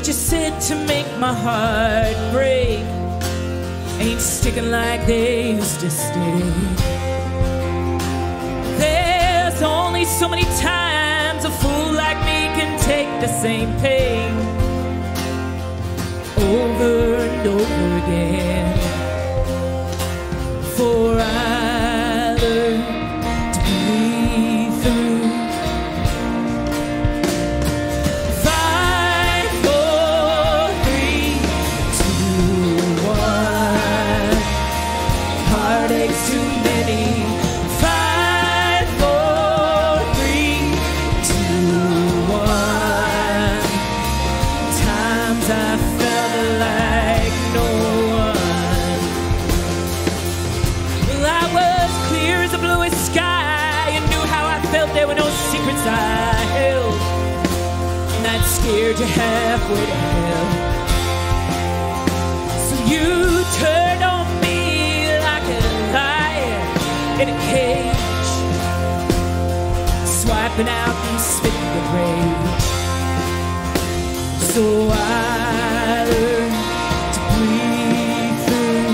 you said to make my heart break ain't sticking like they used to stick. There's only so many times a fool like me can take the same pain over and over again. For I learned to breathe through. 5, 4, 3, 2, 1. Heartaches too many. 5, 4, 3, 2, 1. Times I felt like no one. Well, I was clear as the bluest sky and knew how I felt. There were no secrets I held, and I'd scared you halfway to hell. So you turned on me like a lion in a cage, swiping out and spitting with rage. So I learned to breathe through.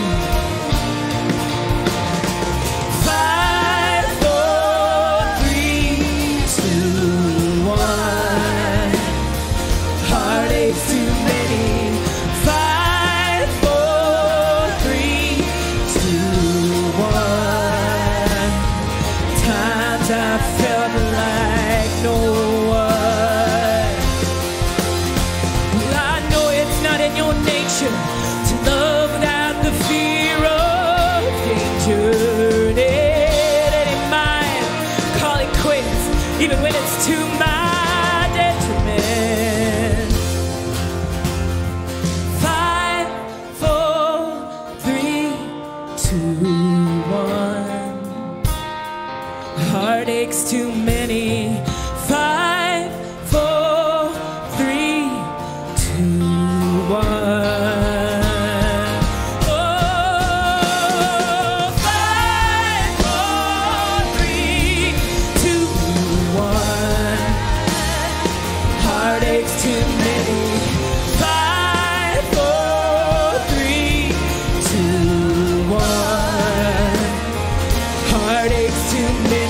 5, 4, 3, 2, 1. Heartaches too many. 5, 4, 3, 2, 1. Times I felt like no one. Well, I know it's not in your nature to love without the fear of danger. And it ain't mine. Call it quits, even when it's to my detriment. 5, 4, 3, 2, 1. Heartaches too many. 5, 4, 3, 2, 1. Oh, 5, 4, 3, 2, 1. Heartaches too many. 5, 4, 3, 2, 1. Heartaches too many.